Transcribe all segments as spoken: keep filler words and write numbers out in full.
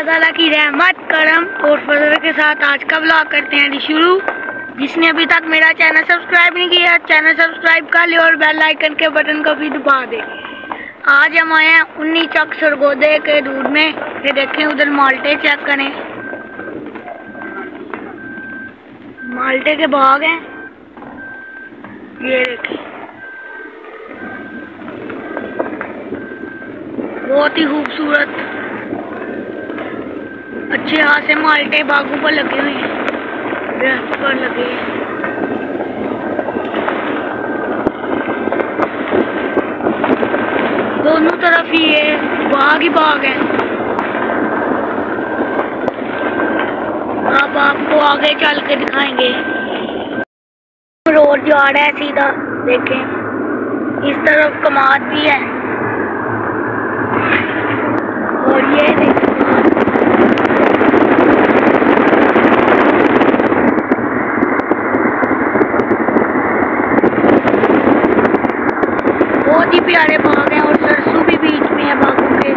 ताला की रहमत करम और फजल के साथ आज का ब्लॉग करते हैं शुरू। जिसने अभी तक मेरा चैनल सब्सक्राइब नहीं किया चैनल सब्सक्राइब कर ले और बेल आइकन के बटन को भी दबा दे। आज हम आए हैं उन्नी चक सरगोदे के दूध में। ये देखें उधर माल्टे चेक करें, माल्टे के बाग हैं। ये देखें बहुत ही खूबसूरत अच्छे हाथ से माल्टे बागों पर लगे हुए हैं, दरख्त पर लगे हैं। दोनों तरफ ही ये बाग ही बाग है। अब आपको आगे चल के दिखाएंगे। रोड जा रहा है सीधा, देखें इस तरफ कमाद भी है और ये देखें बहुत ही प्यारे बाग हैं और सरसों भी बीच में है बागों के।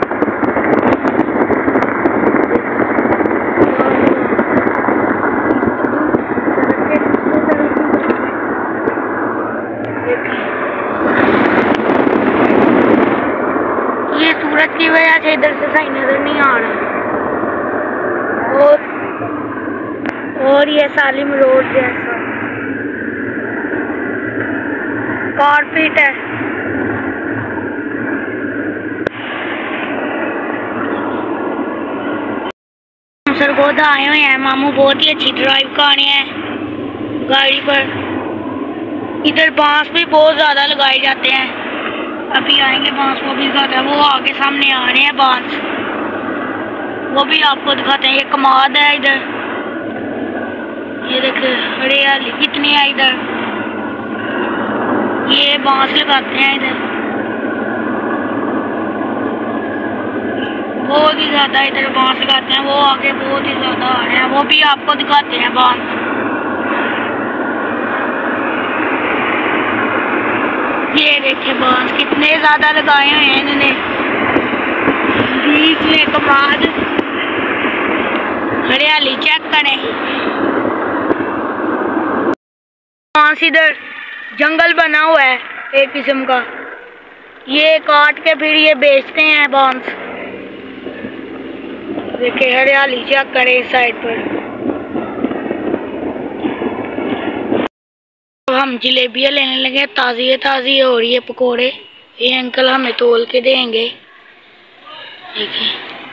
ये सूरज की वजह से इधर से सही नजर नहीं आ रहा। और और ये सालिम रोड जैसा कारपेट है। सरगोदा आए हुए हैं, मामू बहुत ही अच्छी ड्राइव कर रहे हैं गाड़ी पर। इधर बांस भी बहुत ज़्यादा लगाए जाते हैं, अभी आएंगे बांस वो भी ज़्यादा। वो आगे सामने आ रहे हैं बांस, वो भी आपको दिखाते हैं। ये कमाद है इधर, ये देखिए हरियाली कितनी है इधर। ये बांस लगाते हैं इधर बहुत ही ज्यादा, इधर बांस लगाते हैं। वो आगे बहुत ही ज्यादा आ रहे हैं, वो भी आपको दिखाते हैं बांस। ये देखिए बांस कितने ज्यादा लगाए हुए हैं इन्होंने। बीच में कमाद, हरियाली चेक करें। बांस इधर जंगल बना हुआ है एक किस्म का, ये काट के फिर ये बेचते हैं बांस। देखिए हरियाली चेक करें इस साइड पर। अब हम जलेबियाँ लेने लगे, ताज़ी है ताज़ी हो रही है पकोड़े। ये अंकल हमें तोल के देंगे। देखिए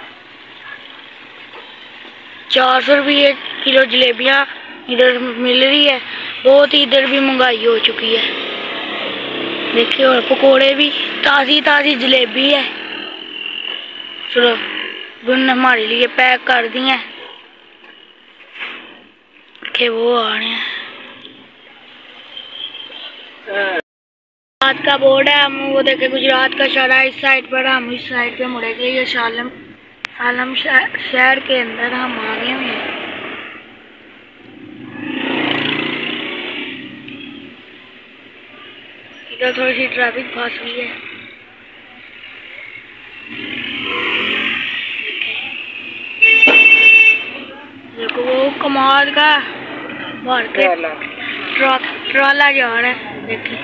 चार सौ रुपये किलो जलेबियाँ इधर मिल रही है। बहुत ही इधर भी महंगाई हो चुकी है। देखिए और पकोड़े भी, ताज़ी ताज़ी जलेबी है। चलो गुन हमारे लिए पैक कर दी हैं कि वो आ रहे हैं। गुजरात का बोर्ड है, हम वो देखे गुजरात का शहर है। इस साइड पर हम इस साइड पे मुड़ेंगे। ये सालम सालम शहर के अंदर हम आ गए हैं। इधर थोड़ी सी ट्रैफिक फंस गई है। देखो वो कमाल का भर के ट्राला जा रहा है। देखिए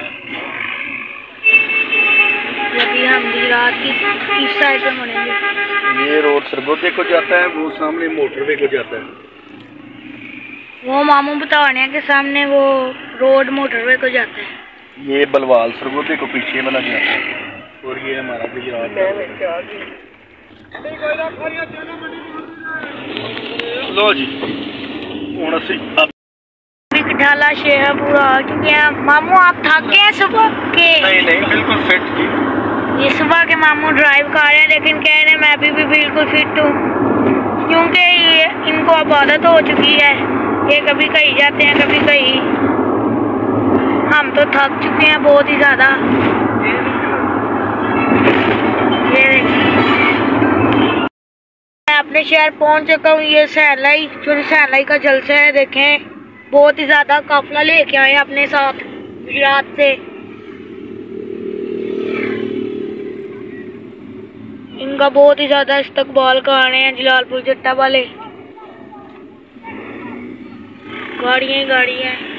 अभी हम गुजरात की इस साइड पे मुड़ेंगे। ये रोड सरगोदे को जाता है, वो सामने मोटरवे को जाता है। वो मामू बता रहे हैं कि सामने वो रोड मोटरवे को जाता है। ये बलवाल सरगोदे को पीछे बना जाता है और ये हमारा गुजरात है। लो जी हूँ असी ढाला शेर पूरा आ चुके हैं। मामू आप थक गए हैं सुबह के? नहीं नहीं बिल्कुल फिट जी। ये सुबह के मामू ड्राइव कर रहे हैं, लेकिन कह रहे हैं मैं भी, भी बिल्कुल फिट हूँ, क्योंकि ये इनको अब आदत हो चुकी है। ये कभी कहीं जाते हैं कभी कहीं। हम तो थक चुके हैं बहुत ही ज़्यादा। ये देखिए मैं अपने शहर पहुंच चुका हूँ। ये सहलाई छोटी सहलाई का जलसा है। देखें बहुत ही ज़्यादा काफिला लेके आए अपने साथ गुजरात से। इनका बहुत ही ज्यादा इस्तकबाल कर रहे हैं जलालपुर जट्टा वाले। गाड़ियां ही गाड़ियां हैं।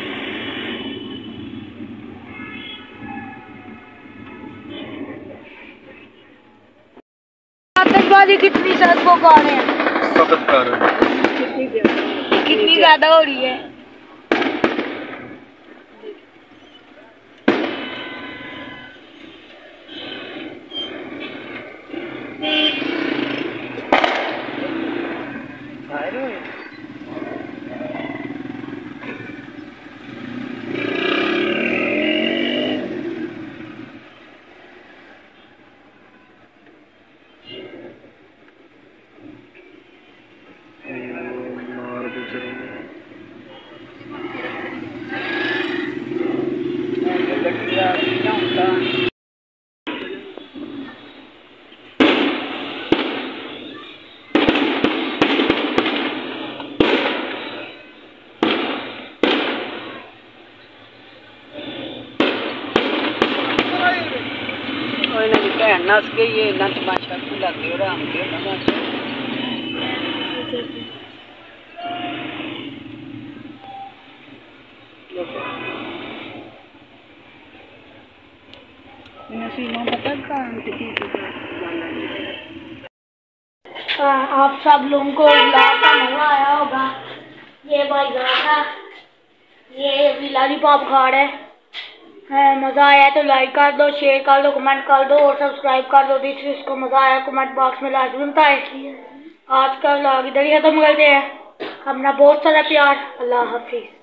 आतशबाजी कितनी सड़कों का रहे हैं, सख्त कर रहे हैं। कितनी ज्यादा हो रही है। नस के ये नच माशा को लगे और हम के ना आप सब लोगों को व्लॉग का मजा आया होगा। ये भाई था, ये भी लॉलीपॉप खा रहा है। मज़ा आया तो लाइक कर दो, शेयर कर दो, कमेंट कर दो और सब्सक्राइब कर दो। जिसको मज़ा आया कमेंट बॉक्स में लाजमी बताएं। आज का व्लॉग इधर ही खत्म करते हैं। अपना बहुत सारा प्यार। अल्लाह हाफिज़।